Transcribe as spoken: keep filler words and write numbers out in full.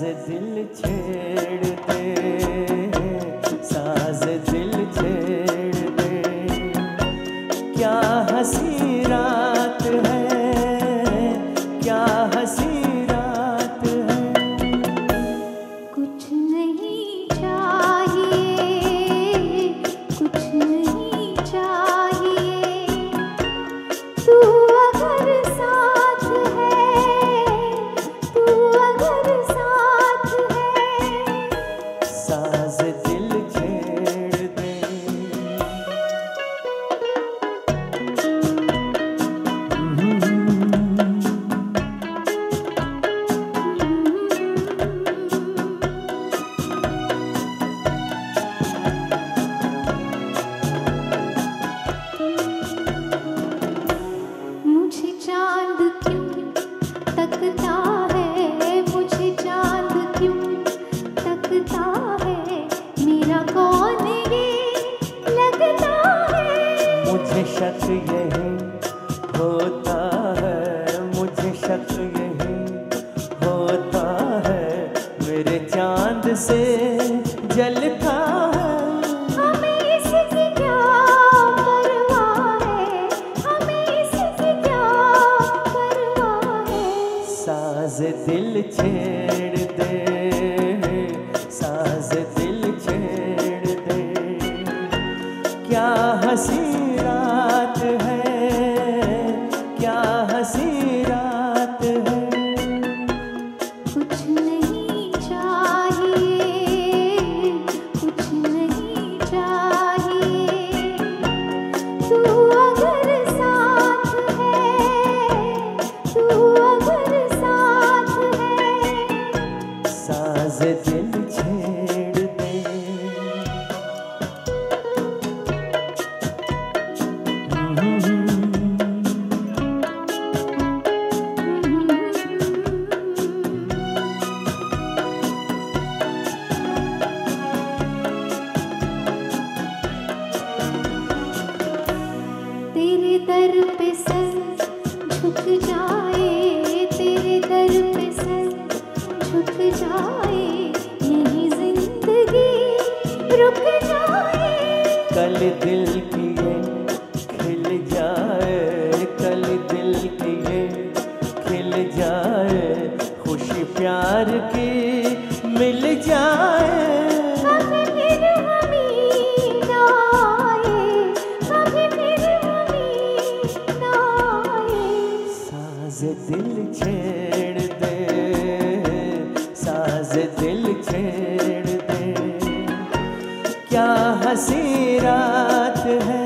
दिल छेड़ दे, साज दिल छेड़ दे। क्या हंसी रात है, क्या हंसी रात है। कुछ नहीं चाहिए, कुछ नहीं चाहिए, तू अगर साथ है, तू अगर साथ है, साज दिल छेड़ दे। मुझे चांद क्यों तकता है, मुझे चांद क्यों तकता है, मेरा कौन ये लगता है। मुझे शक यही होता है, मुझे शक यही होता है, मेरे चांद से जलता है। हमें इसकी क्या परवाह है, हमें इसकी क्या परवाह है। साज दिल छेड़ दे, साज दिल छेड़ दे। क्या हंसी रात है, क्या हंसी रात है। कुछ नहीं चाहिए, कुछ नहीं चाहिए, तू अगर साथ है, तू अगर साथ है, साज दिल छेड़ दे। तेरे दर पे सर झुक जाए, तेरे दर पे सर झुक जाए, यही जिंदगी रुक जाए। कल दिल की ये खिल जाए, कल दिल की ये खिल जाए, खुशी प्यार की मिल जाए। कभी फिर हमी ना आए, कभी फिर हमी ना आए। साज दिल छेड़ दे, साज दिल छेड़ दे। क्या हंसी रात है,